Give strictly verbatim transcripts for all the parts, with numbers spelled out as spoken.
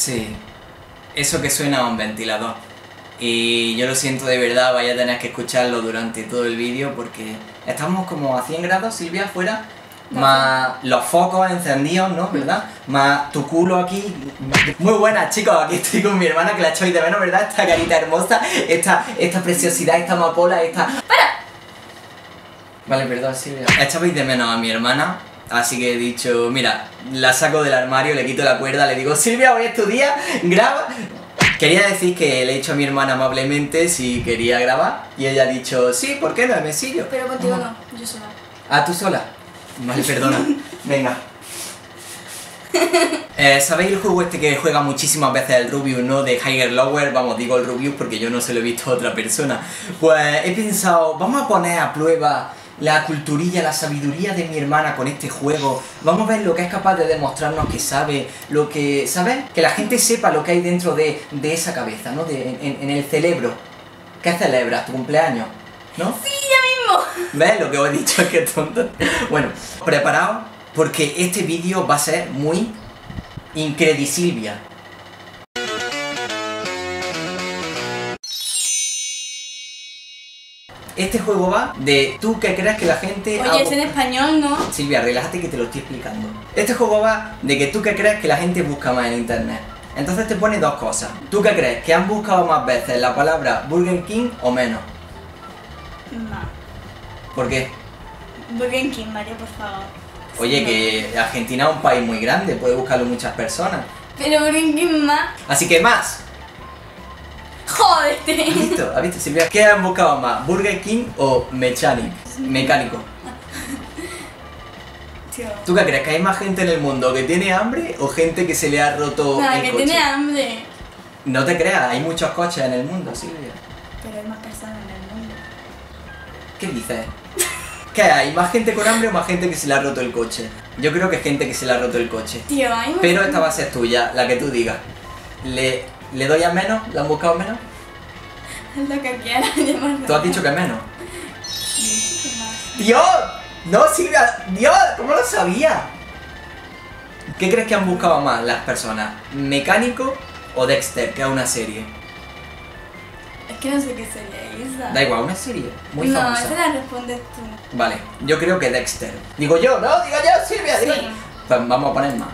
Sí, eso que suena a un ventilador. Y yo lo siento de verdad, vaya a tener que escucharlo durante todo el vídeo porque estamos como a cien grados, Silvia, afuera, más los focos encendidos, ¿no? ¿Verdad? Más tu culo aquí. Muy buenas, chicos, aquí estoy con mi hermana que la echáis de menos, ¿verdad? Esta carita hermosa, esta, esta preciosidad, esta amapola, esta... ¡Para! Vale, perdón, Silvia. Echabais de menos a mi hermana, así que he dicho, mira, la saco del armario, le quito la cuerda, le digo, Silvia, hoy es tu día, graba... Quería decir que le he dicho a mi hermana amablemente si quería grabar y ella ha dicho, sí, ¿por qué no? Me sigo. Pero contigo no, yo sola. Ah, ¿tú sola? Vale, perdona. Venga. Eh, ¿Sabéis el juego este que juega muchísimas veces el Rubius, no? De Higher Lower, vamos, digo el Rubius porque yo no se lo he visto a otra persona. Pues he pensado, vamos a poner a prueba la culturilla, la sabiduría de mi hermana con este juego. Vamos a ver lo que es capaz de demostrarnos que sabe, lo que... ¿Sabes? Que la gente sepa lo que hay dentro de, de esa cabeza, ¿no? De, en, en el cerebro. ¿Qué celebras? ¿Tu cumpleaños? ¿No? ¡Sí, ya mismo! ¿Ves lo que os he dicho? ¡Qué tonto! Bueno, preparaos porque este vídeo va a ser muy incredisilvia. Este juego va de tú que crees que la gente... Oye, ha... es en español, ¿no? Silvia, relájate que te lo estoy explicando. Este juego va de que tú que crees que la gente busca más en internet. Entonces te pone dos cosas. ¿Tú qué crees? ¿Que han buscado más veces la palabra Burger King o menos? No. ¿Por qué? Burger King, Mario, por favor. Oye, Sí, que no. Argentina es un país muy grande, puede buscarlo muchas personas. Pero Burger King más... Así que más. ¡Jódete! ¿Has visto? ¿Has visto, Silvia? ¿Qué han buscado más? ¿Burger King o mechanic? Mecánico. Tío. ¿Tú qué crees? ¿Que hay más gente en el mundo que tiene hambre o gente que se le ha roto Nada, el que coche? tiene hambre. No te creas, hay muchos coches en el mundo, Silvia. Pero hay más personas en el mundo. ¿Qué dices? ¿Qué hay? ¿Más gente con hambre o más gente que se le ha roto el coche? Yo creo que es gente que se le ha roto el coche. Tío, hay más... Pero esta va a ser tuya, la que tú digas. ¿Le, ¿le doy a menos? ¿La han buscado menos? Haz lo que quieras, llamarlo. ¿Tú has dicho que menos? Mucho más. ¡Dios! ¡No, Silvia! ¡Dios! ¿Cómo lo sabía? ¿Qué crees que han buscado más las personas? ¿Mecánico o Dexter, que es una serie? Es que no sé qué sería esa. Da igual, una serie muy no, famosa. esa la respondes tú. Vale, yo creo que Dexter. Digo yo, no, digo yo, Silvia, digo Sí. yo. Pues vamos a poner más.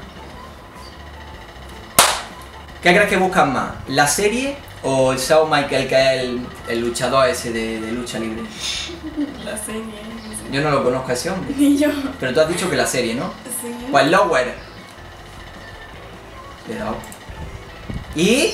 ¿Qué crees que buscan más? ¿La serie o el Shawn Michael, que es el, el luchador ese de, de lucha libre? La serie. Yo no lo conozco a ese hombre. Ni yo. Pero tú has dicho que la serie, ¿no? Sí. Pues Lower. Le he dado. ¿Y?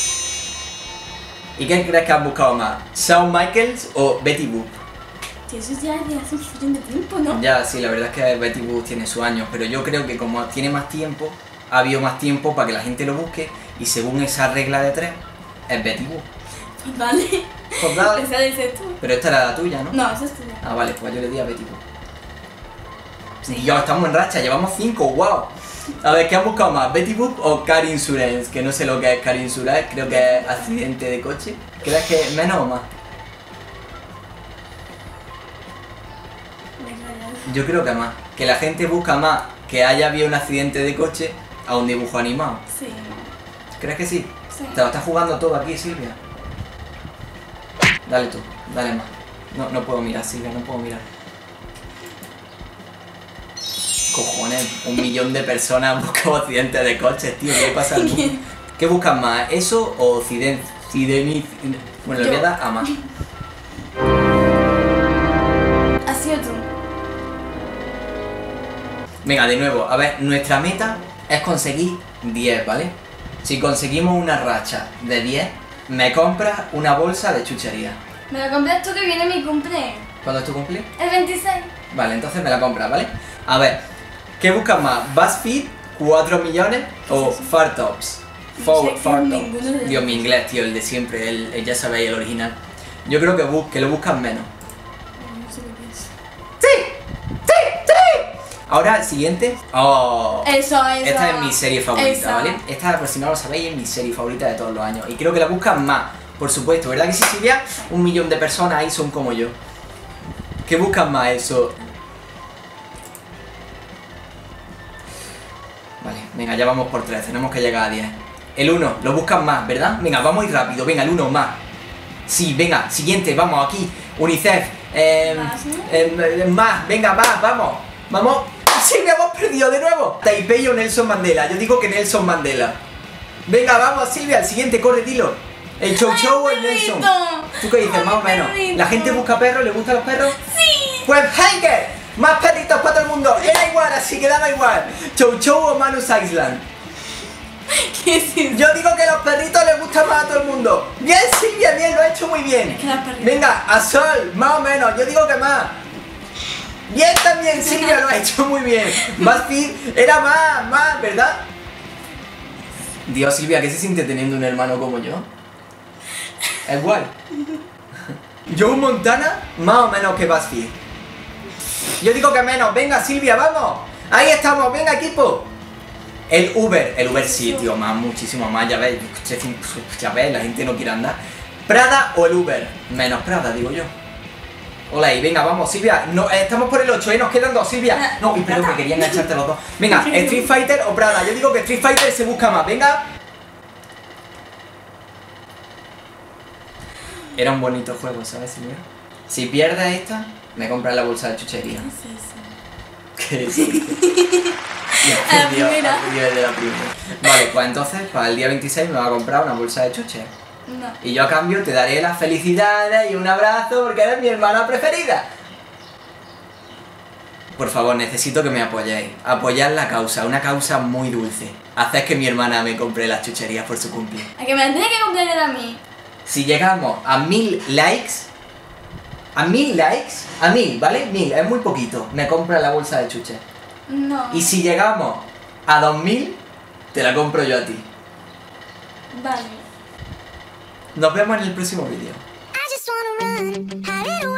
¿Y qué crees que han buscado más? ¿Shawn Michaels o Betty Boop? Tío, eso ya es de hace un montón de tiempo, ¿no? Ya, sí, la verdad es que Betty Boop tiene sus años, pero yo creo que como tiene más tiempo, ha habido más tiempo para que la gente lo busque y según esa regla de tres, es Betty Boop. Pues vale. Pues dale. Esa dices tú. Pero esta era la tuya, ¿no? No, esa es tuya. Ah, vale, pues yo le di a Betty Boop. Sí. Dios, estamos en racha, llevamos cinco, wow. A ver, ¿qué han buscado más? ¿Betty Boop o Car Insurance? Que no sé lo que es Car Insurance, creo que es accidente de coche. ¿Crees que menos o más? Yo creo que más. Que la gente busca más que haya habido un accidente de coche a un dibujo animado. Sí. ¿Crees que sí? Sí. Te lo estás jugando todo aquí, Silvia. Dale tú, dale más. No, no puedo mirar, Silvia, no puedo mirar. Cojones, un millón de personas buscan accidentes de coches, tío. ¿Qué pasa al mundo? ¿Qué buscan más? ¿Eso o accidente? Bueno, le voy a dar a más. Ha sido tú. Venga, de nuevo, a ver, nuestra meta es conseguir diez, ¿vale? Si conseguimos una racha de diez, me compras una bolsa de chuchería. Me la compras tú que viene mi cumple. ¿Cuándo es tu cumple? El veintiséis. Vale, entonces me la compras, ¿vale? A ver, ¿qué buscas más? ¿BuzzFeed, cuatro millones o ¿Qué es eso? Fartops? No Fo- sé qué es Fartops. ninguno de Dios, los mi inglés, tío, el de siempre, el, el ya sabéis, el original. Yo creo que, bus que lo buscan menos. No sé lo que es. ¡Sí! ¡Sí! ¡Sí! Ahora, el siguiente. ¡Oh! Eso, eso. Esta es mi serie favorita, Esa. ¿vale? Esta, por si no lo sabéis, es mi serie favorita de todos los años. Y creo que la buscan más, por supuesto. ¿Verdad que sí, Silvia? Un millón de personas ahí son como yo. ¿Qué buscan más eso? Vale, venga, ya vamos por tres. Tenemos que llegar a diez. El uno, lo buscan más, ¿verdad? Venga, vamos a ir rápido, venga, el uno más. Sí, venga, siguiente, vamos, aquí. UNICEF, eh, Más, ¿no? eh, más, venga, más, vamos. Vamos. Sí, me hemos perdido de nuevo. Taipei o Nelson Mandela, yo digo que Nelson Mandela. Venga, vamos, Silvia, el siguiente, corre, dilo. El Chou Chou o el perrito! Nelson. ¿Tú qué dices, Ay, más o menos? perrito. ¿La gente busca perros? ¿Le gustan los perros? ¡Sí! Pues Heiger, más perritos para todo el mundo. Era igual, así que daba igual. Chou Chou o Manus Island. ¿Qué es eso? Yo digo que los perritos les gustan más a todo el mundo. Bien, Silvia, bien, lo he hecho muy bien. Es que los perritos- Venga, a Sol, más o menos, yo digo que más. Bien también, Silvia, lo ha hecho muy bien. BuzzFeed era más, más, ¿verdad? Dios, Silvia, ¿qué se siente teniendo un hermano como yo? Es guay. Joe Montana, más o menos que BuzzFeed. Yo digo que menos. Venga, Silvia, vamos. Ahí estamos, venga, equipo. El Uber, el Uber sí, tío, más, muchísimo más, ya ves, ya ves, la gente no quiere andar. Prada o el Uber, menos Prada, digo yo. Hola, y venga, vamos, Silvia, no, eh, estamos por el ocho, ¿eh? Nos quedan dos, Silvia. No, y perdón, que quería engancharte los dos. Venga, Street Fighter o Prada, yo digo que Street Fighter se busca más, venga. Era un bonito juego, ¿sabes, Silvia? Si pierdes esta, me compras la bolsa de chuchería. ¿Qué es eso? ¿Qué es eso? A la primera. A nivel de la primera. Vale, pues entonces para el día veintiséis me va a comprar una bolsa de chuches. No. Y yo a cambio te daré las felicidades y un abrazo porque eres mi hermana preferida. Por favor, necesito que me apoyéis. Apoyar la causa, una causa muy dulce. Haced que mi hermana me compre las chucherías por su cumpleaños. ¿A que me la tiene que comprar a mí? Si llegamos a mil likes, a mil likes, a mil, ¿vale? Mil, es muy poquito. Me compra la bolsa de chuches. No. Y si llegamos a dos mil, te la compro yo a ti. Vale. Nos vemos en el próximo vídeo. I just wanna run, hide it away.